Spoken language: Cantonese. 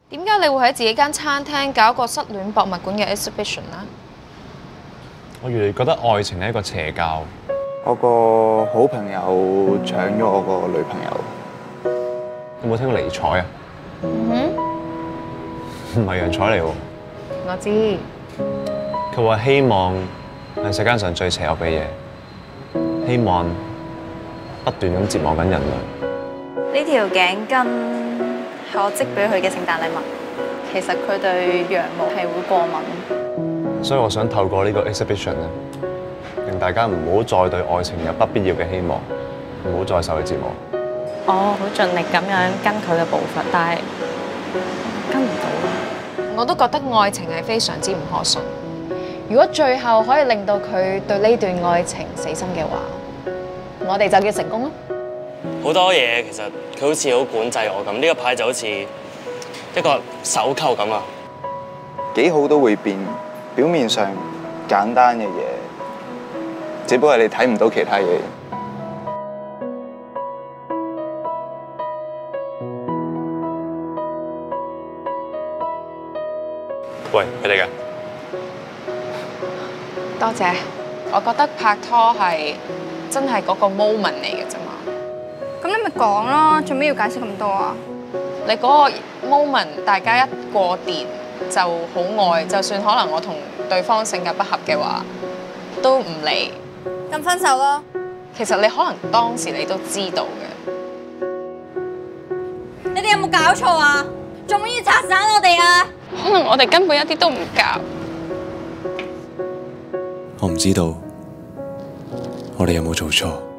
點解你會喺自己間餐廳搞一個失戀博物館嘅 exhibition 呢？ 我越嚟覺得愛情係一個邪教。 我個好朋友搶咗我個女朋友。 有冇聽過尼采啊？唔係楊采嚟喎。 我知。 佢話希望係世間上最邪惡嘅嘢，希望不斷咁折磨緊人類。 呢條頸巾係我織俾佢嘅聖誕禮物。其實佢對羊毛係會過敏， 所以我想透過呢個 exhibition 咧，令大家唔好再對愛情有不必要嘅希望，唔好再受佢折磨。 我好盡力咁樣跟佢嘅步伐，但係跟唔到。 我都覺得愛情係非常之唔可信。如果最後可以令到佢對呢段愛情死心嘅話，我哋就叫成功咯。 好多嘢其實佢好似好管制我咁，呢個牌就好似一個手扣咁啊。 幾好都會變，表面上簡單嘅嘢，只不過係你睇唔到其他嘢。 喂，佢哋嘅。 多謝。我覺得拍拖係真係嗰個 moment 嚟嘅啫嘛。 咁你咪講咯，做咩要解釋咁多啊？ 你嗰個 moment， 大家一過電就好愛，就算可能我同對方性格不合嘅話，都唔理。 咁分手咯。 其實你可能當時你都知道嘅。 你哋有冇搞錯啊？做乜要拆散我哋啊？ 可能我哋根本一啲都唔夾。 我唔知道我哋有冇做錯。